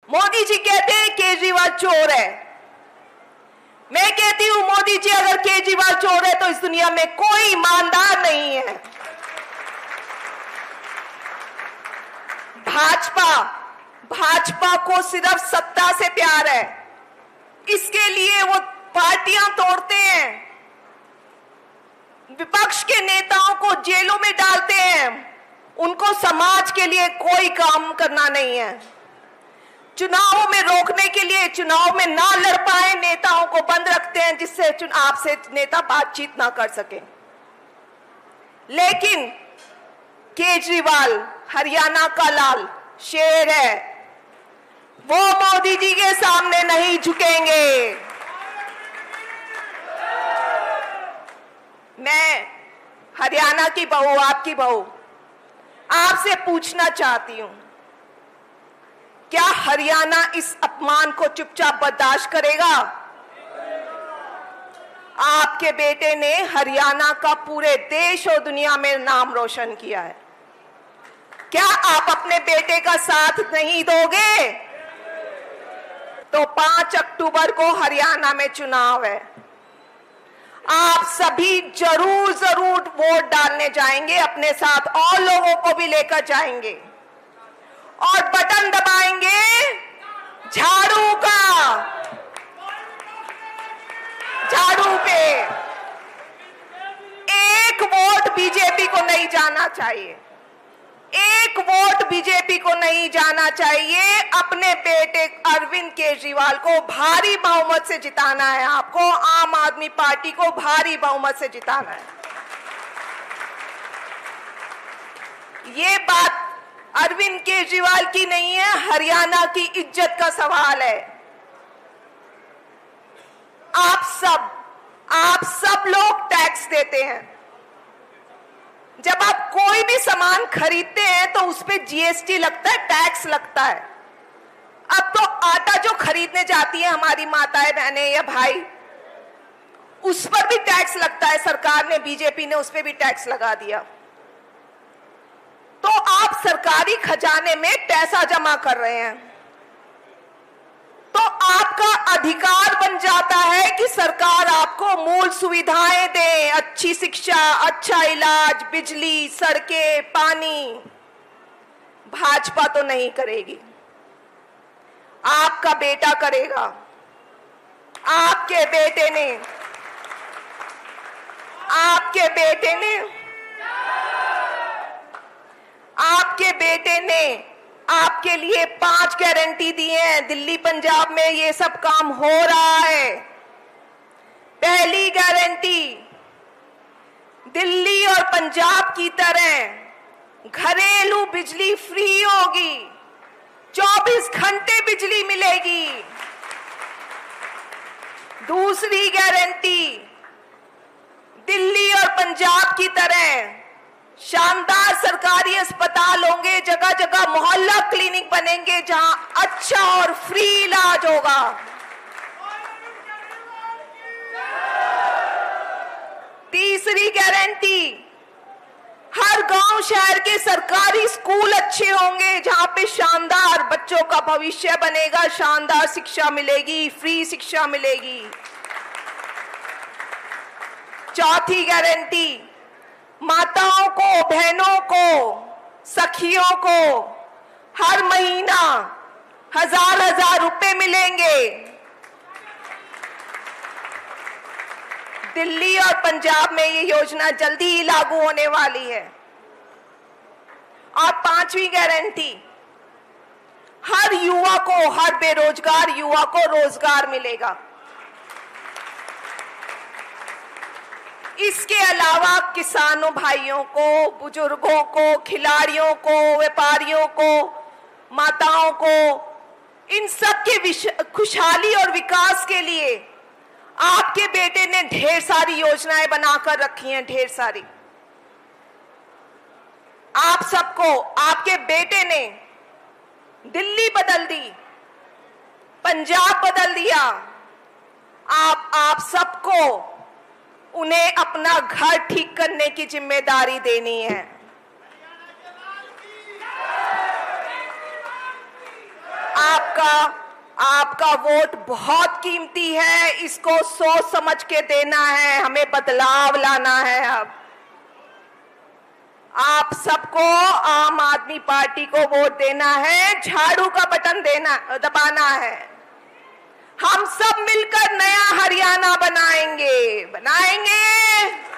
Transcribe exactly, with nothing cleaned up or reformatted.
मोदी जी कहते हैं केजरीवाल चोर है। मैं कहती हूं मोदी जी अगर केजरीवाल चोर है तो इस दुनिया में कोई ईमानदार नहीं है। भाजपा भाजपा को सिर्फ सत्ता से प्यार है, इसके लिए वो पार्टियां तोड़ते हैं, विपक्ष के नेताओं को जेलों में डालते हैं, उनको समाज के लिए कोई काम करना नहीं है। चुनावों में रोकने के लिए चुनाव में ना लड़ पाए नेताओं को बंद रखते हैं, जिससे चुनाव से नेता बातचीत ना कर सके। लेकिन केजरीवाल हरियाणा का लाल शेर है, वो मोदी जी के सामने नहीं झुकेंगे। मैं हरियाणा की बहू, आपकी बहू, आपसे पूछना चाहती हूं, क्या हरियाणा इस अपमान को चुपचाप बर्दाश्त करेगा? आपके बेटे ने हरियाणा का पूरे देश और दुनिया में नाम रोशन किया है, क्या आप अपने बेटे का साथ नहीं दोगे? तो पांच अक्टूबर को हरियाणा में चुनाव है, आप सभी जरूर जरूर वोट डालने जाएंगे, अपने साथ और लोगों को भी लेकर जाएंगे और बटन दबाएंगे झाड़ू का, झाड़ू पे। एक वोट बीजेपी को नहीं जाना चाहिए, एक वोट बीजेपी को नहीं जाना चाहिए। अपने बेटे अरविंद केजरीवाल को भारी बहुमत से जिताना है, आपको आम आदमी पार्टी को भारी बहुमत से जिताना है। ये बात अरविंद केजरीवाल की नहीं है, हरियाणा की इज्जत का सवाल है। आप सब आप सब लोग टैक्स देते हैं, जब आप कोई भी सामान खरीदते हैं तो उस पर जीएसटी लगता है, टैक्स लगता है। अब तो आटा जो खरीदने जाती है हमारी माताएं बहनें या भाई, उस पर भी टैक्स लगता है, सरकार ने, बीजेपी ने उस पर भी टैक्स लगा दिया। तो आप सरकारी खजाने में पैसा जमा कर रहे हैं, तो आपका अधिकार बन जाता है कि सरकार आपको मूल सुविधाएं दे, अच्छी शिक्षा, अच्छा इलाज, बिजली, सड़कें, पानी। भाजपा तो नहीं करेगी, आपका बेटा करेगा। आपके बेटे ने आपके बेटे ने आपके बेटे ने आपके लिए पांच गारंटी दी हैं। दिल्ली पंजाब में ये सब काम हो रहा है। पहली गारंटी, दिल्ली और पंजाब की तरह घरेलू बिजली फ्री होगी, चौबीस घंटे बिजली मिलेगी। दूसरी गारंटी, दिल्ली और पंजाब की तरह शानदार सरकारी अस्पताल होंगे, जगह जगह मोहल्ला क्लिनिक बनेंगे जहां अच्छा और फ्री इलाज होगा। तीसरी गारंटी, हर गांव शहर के सरकारी स्कूल अच्छे होंगे जहां पे शानदार बच्चों का भविष्य बनेगा, शानदार शिक्षा मिलेगी, फ्री शिक्षा मिलेगी। चौथी गारंटी, माताओं को, बहनों को, सखियों को हर महीना हजार हजार रुपए मिलेंगे। दिल्ली और पंजाब में ये योजना जल्दी ही लागू होने वाली है। और पांचवी गारंटी, हर युवा को, हर बेरोजगार युवा को रोजगार मिलेगा। इसके अलावा किसानों भाइयों को, बुजुर्गों को, खिलाड़ियों को, व्यापारियों को, माताओं को, इन सब के खुशहाली और विकास के लिए आपके बेटे ने ढेर सारी योजनाएं बनाकर रखी हैं, ढेर सारी। आप सबको आपके बेटे ने दिल्ली बदल दी, पंजाब बदल दिया। आप आप सबको उन्हें अपना घर ठीक करने की जिम्मेदारी देनी है। आपका आपका वोट बहुत कीमती है, इसको सोच समझ के देना है, हमें बदलाव लाना है। अब आप सबको आम आदमी पार्टी को वोट देना है, झाड़ू का बटन देना दबाना है। हम सब मिलकर नया हरियाणा बनाएंगे बनाएंगे